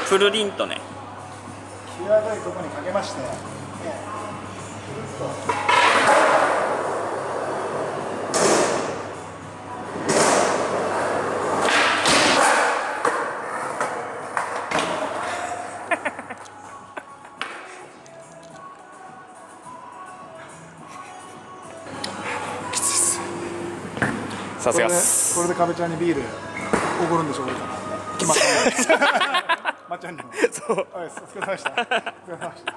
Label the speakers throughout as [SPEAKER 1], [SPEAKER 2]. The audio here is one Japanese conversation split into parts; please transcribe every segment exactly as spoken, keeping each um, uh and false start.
[SPEAKER 1] くるりんとね、
[SPEAKER 2] 際どいところにかけまして、ね、
[SPEAKER 1] さすがっす。
[SPEAKER 2] これでかべちゃんにビールおごるんでしょ、俺から。決まったまっちゃんにも。そう。お疲れ様でした。お疲れ様でした。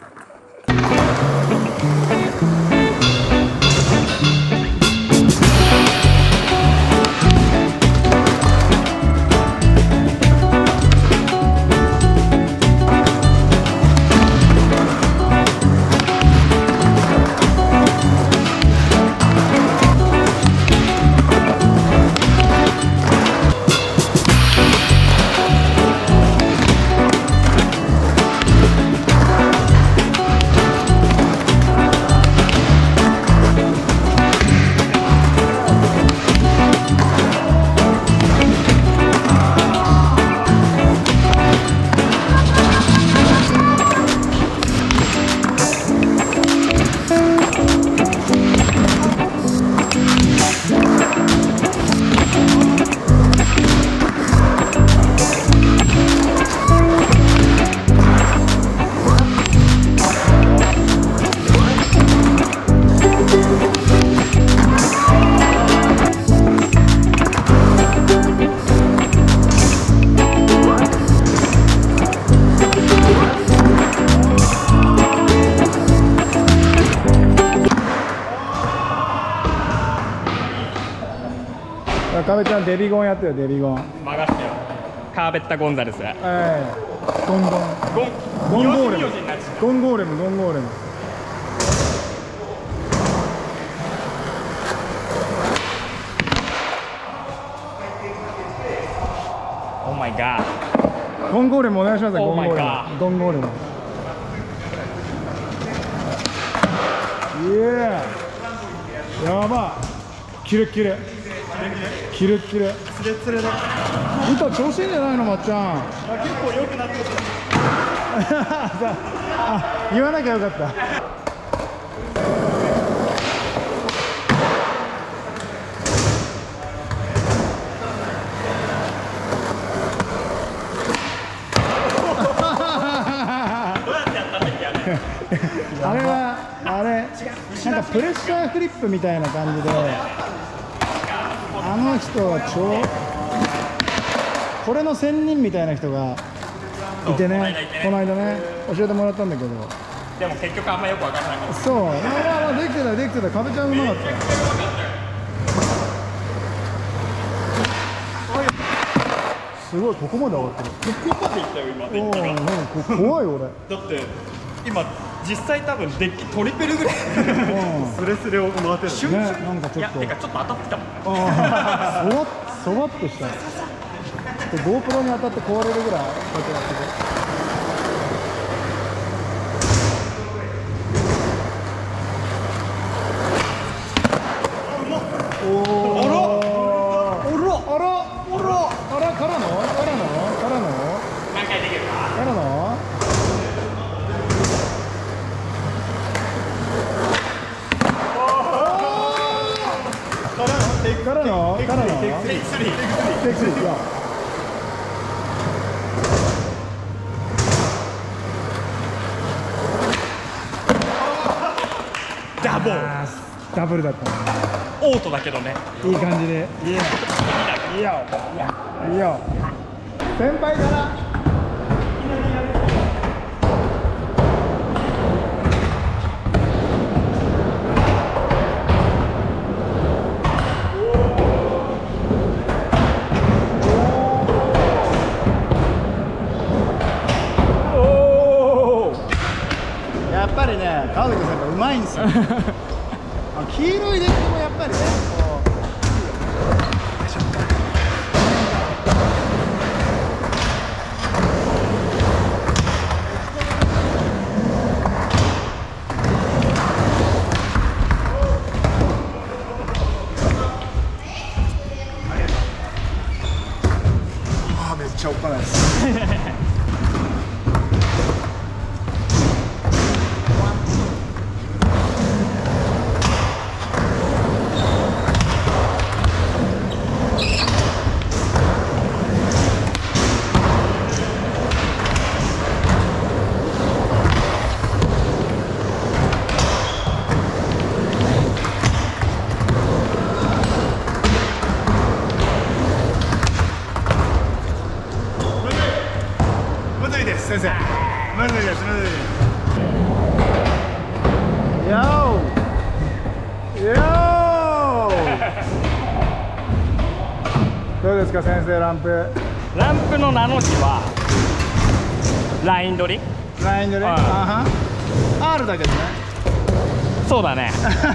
[SPEAKER 2] かべちゃんデビゴンやってよ、デビゴン
[SPEAKER 1] 任せてよ。カーベッタ・ゴンザレス。
[SPEAKER 2] ええゴンゴンゴンゴーレムゴンゴーレムゴンゴーレム。
[SPEAKER 1] オーマイガー。
[SPEAKER 2] ゴンゴーレムお願いします。ゴンゴーレム
[SPEAKER 1] Oh my god。
[SPEAKER 2] ゴンゴーレム。イエーやばい、キレッキレキレッキレツレツレで板調子いいんじゃないの、まっちゃん。結構良くなってるあ、言わなきゃよかった。あれはあれなんかプレッシャーフリップみたいな感じで、あの人は超これの仙人みたいな人がいてね、この間ね教えてもらったんだけど、
[SPEAKER 1] でも結局あんまよくわからない。
[SPEAKER 2] そう、まあまあまあできてたできてた、かべちゃんうまかったよ。すごい、ここまで上がってる。
[SPEAKER 1] ここまで行ったよ今。電気が。
[SPEAKER 2] おお、怖い俺。
[SPEAKER 1] だって今実際多分デッキトリプルぐらいスレスレを回ってるね。
[SPEAKER 2] なんかちょっと、いや、
[SPEAKER 1] てかちょっと当たってきたもん。
[SPEAKER 2] そわそわっとした。ゴープロ に当たって壊れるぐらいこうやってやってる。おお、あらあらあらあらからのからのからの
[SPEAKER 1] 何回できるか
[SPEAKER 2] からのからのからのテイクスリーテイクスリーいや
[SPEAKER 1] ダブル
[SPEAKER 2] ダブルだったね。
[SPEAKER 1] オートだけどね。
[SPEAKER 2] いい感じでいいよいいよいいよ先輩からやっぱりね、川崎さんがうまいんですよ。あ、黄色いデッキもやっぱりね、こう。あ、めっちゃおっかないです。 ムズです、ムズです。よーよーどうですか先生、ランプ。
[SPEAKER 1] ランプの名の字はライン取り。
[SPEAKER 2] ラインでね、あは R だけどね。
[SPEAKER 1] そうだね。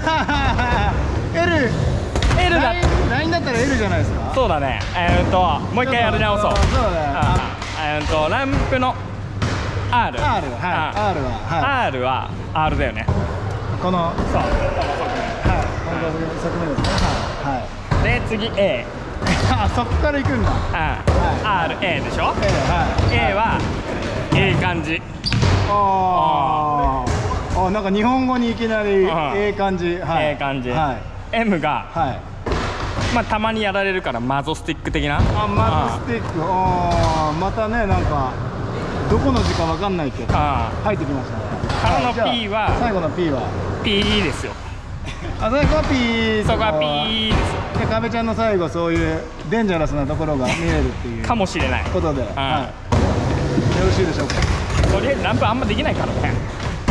[SPEAKER 2] L
[SPEAKER 1] L だ。
[SPEAKER 2] ラインだったら L じゃないですか。
[SPEAKER 1] そうだね。えーっともう一回やり直そう。
[SPEAKER 2] そうだね。
[SPEAKER 1] えーっとランプの R。
[SPEAKER 2] R はい、R ははい、
[SPEAKER 1] R は R だよね。
[SPEAKER 2] この、
[SPEAKER 1] そう。
[SPEAKER 2] はい、この側面ですね。はい、はい。
[SPEAKER 1] で次 A。
[SPEAKER 2] あ、そこから行くんだ。
[SPEAKER 1] アールエー でしょ。
[SPEAKER 2] A、はい。
[SPEAKER 1] A はええ感じ。
[SPEAKER 2] ああ、あ、なんか日本語にいきなり
[SPEAKER 1] ん
[SPEAKER 2] ええ感じ。はい、
[SPEAKER 1] ええ感じ。
[SPEAKER 2] はい、
[SPEAKER 1] M が
[SPEAKER 2] はい。
[SPEAKER 1] まあたまにやられるからマゾスティック的な。
[SPEAKER 2] あ、マジスティック。ああ、またね、なんかどこの字かわかんないけど
[SPEAKER 1] あ
[SPEAKER 2] 入ってきましたね。
[SPEAKER 1] からの
[SPEAKER 2] はい、じゃあ
[SPEAKER 1] P は
[SPEAKER 2] 最後の P は、
[SPEAKER 1] P ですよ。
[SPEAKER 2] あ、最後は P。
[SPEAKER 1] そこは P ですよ。
[SPEAKER 2] で、かべちゃんの最後そういうデンジャラスなところが見えるっていう
[SPEAKER 1] かもしれない。
[SPEAKER 2] ことで、はい、よろしいでしょうか。
[SPEAKER 1] とりあえずランプあんまできないからね。
[SPEAKER 2] なる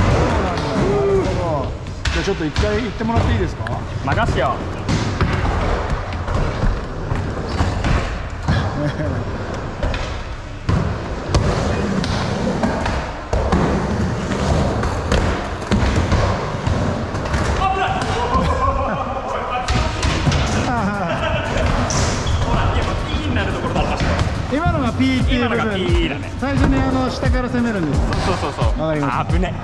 [SPEAKER 2] ほど。じゃあちょっと一回行ってもらっていいですか。
[SPEAKER 1] 任すよ。
[SPEAKER 2] 今のが P っていう部
[SPEAKER 1] 今のが P
[SPEAKER 2] 分。
[SPEAKER 1] だね。
[SPEAKER 2] 最初にあの下から攻めるんです。
[SPEAKER 1] そうそうそう。
[SPEAKER 2] わかりました
[SPEAKER 1] あぶね。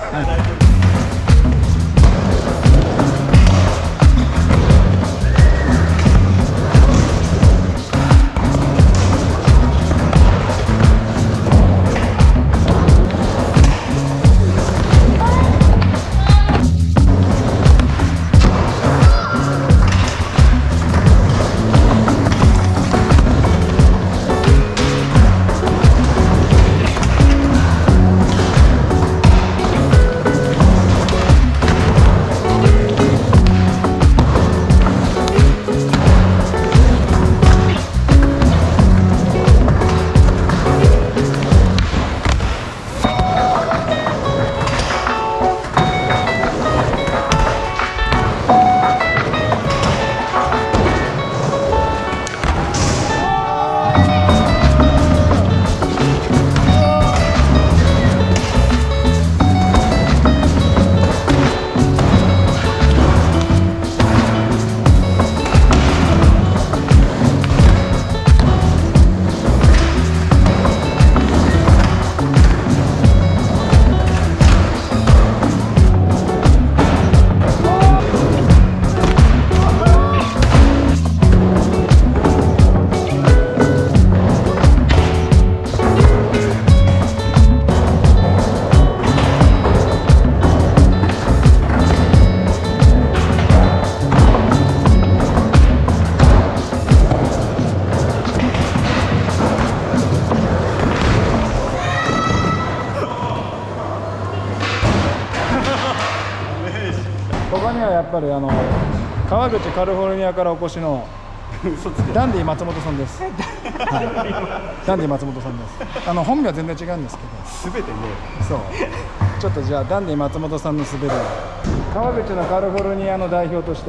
[SPEAKER 2] 他にはやっぱりあの川口カリフォルニアからお越しのダンディ松本さんです。はい、ダンディ松本さんです。あの本名は全然違うんですけど。
[SPEAKER 1] すべてね。
[SPEAKER 2] そう。ちょっとじゃあダンディ松本さんの滑りを川口のカリフォルニアの代表として。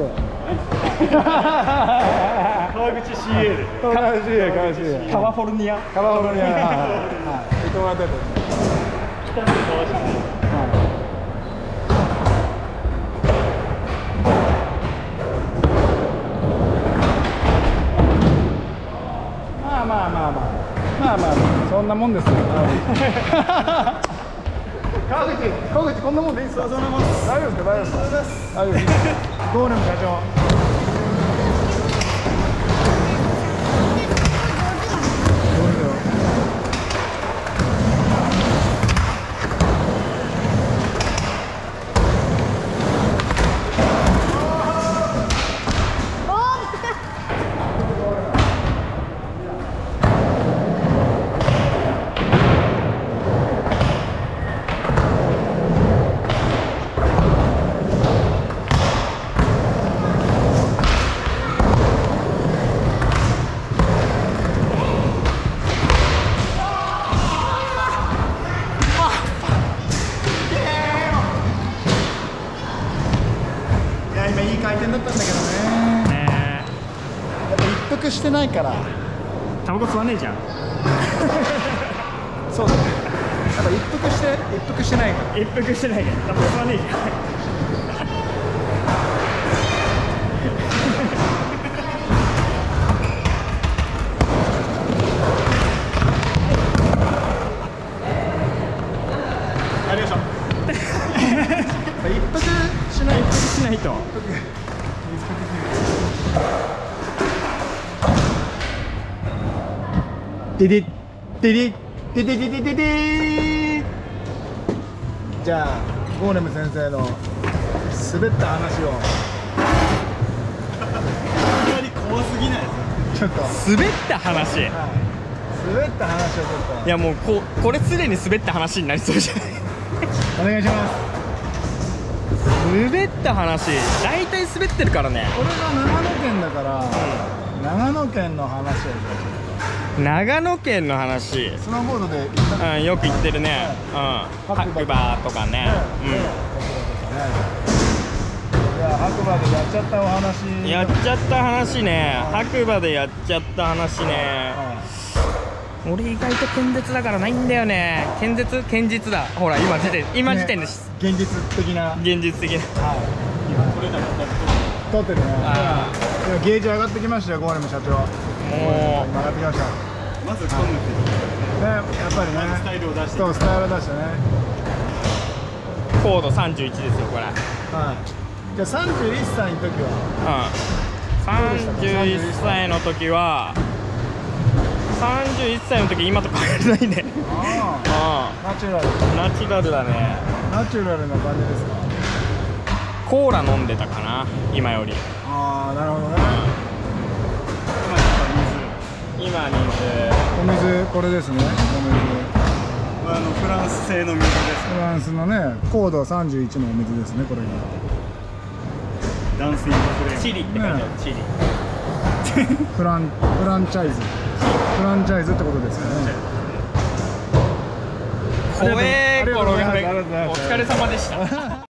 [SPEAKER 1] 川口 シーエー で。
[SPEAKER 2] 川口 シーエー 川口 シーエー
[SPEAKER 1] カワフォルニア。
[SPEAKER 2] カリフォルニア、はいはいはい。言ってもらってて。まあまあまあまあまあまあそんなもんですよ。川口川口こんなもんでいいですか。そんなもんです。大丈夫ですか大丈夫ですか。大丈夫です。ゴーレム社長。 服してないから。
[SPEAKER 1] タバコ吸わねえじゃん。
[SPEAKER 2] そうだね。やっぱ一服して一服してないから。
[SPEAKER 1] 一服してないからタバコ吸わねえじゃん。
[SPEAKER 2] ありがとう。一服しないと。
[SPEAKER 1] しないと。
[SPEAKER 2] デデデデデデデデデデ。じゃあゴーレム先生の滑った話を。
[SPEAKER 1] いきなり怖すぎないですか。
[SPEAKER 2] ちょっと
[SPEAKER 1] 滑った話。
[SPEAKER 2] はい、滑った話をちょっと。
[SPEAKER 1] いやもうここれすでに滑った話になりそうじゃない。
[SPEAKER 2] お願いします。
[SPEAKER 1] 滑った話、大体滑ってるからね。
[SPEAKER 2] 俺が長野県だから、長野県の話をじゃ
[SPEAKER 1] 長野県の話、
[SPEAKER 2] あスノーボードで行った
[SPEAKER 1] うん、よく行ってるね。うん、白馬とかね。
[SPEAKER 2] じゃあ白馬でやっちゃったお話。
[SPEAKER 1] うん、やっちゃった話ね。白馬でやっちゃった話ね。俺意外と堅実だからないんだよね。堅実堅実だ。ほら今時点今時点で、ね、
[SPEAKER 2] 現実的な
[SPEAKER 1] 現実的な。
[SPEAKER 2] はい。今これだけ撮ってるね。
[SPEAKER 1] あ
[SPEAKER 2] あ。ゲージ上がってきましたよ、ゴーレム社長。
[SPEAKER 1] もう
[SPEAKER 2] 上がってきました。
[SPEAKER 1] まずコンヌ
[SPEAKER 2] ね、やっぱりね。
[SPEAKER 1] スタイルを出して。
[SPEAKER 2] そうスタイルを出してね。
[SPEAKER 1] 高度さんじゅういちですよこれ。
[SPEAKER 2] はい。じゃあさんじゅういっさいの時は。
[SPEAKER 1] うん。さんじゅういっさいの時は。さんじゅういっさいの時今と変わらないね。
[SPEAKER 2] あ
[SPEAKER 1] あ
[SPEAKER 2] あ。ナチュラル。
[SPEAKER 1] ナチュラルだね。
[SPEAKER 2] ナチュラルな感じですか。
[SPEAKER 1] コーラ飲んでたかな今より。
[SPEAKER 2] ああ、なるほどね。
[SPEAKER 1] 今やっぱ水。今
[SPEAKER 2] お
[SPEAKER 1] 水。
[SPEAKER 2] 水これですね。お水。
[SPEAKER 1] あのフランス製の水です。
[SPEAKER 2] フランスのね、高度さんじゅういちのお水ですね、これが。
[SPEAKER 1] ダンスインドフレーム。チリって書いてある。チリ。
[SPEAKER 2] フランフランチャイズ。フランチャイズってことですよね。
[SPEAKER 1] 怖え、この
[SPEAKER 2] ありがとうございます。
[SPEAKER 1] お疲れ様でした。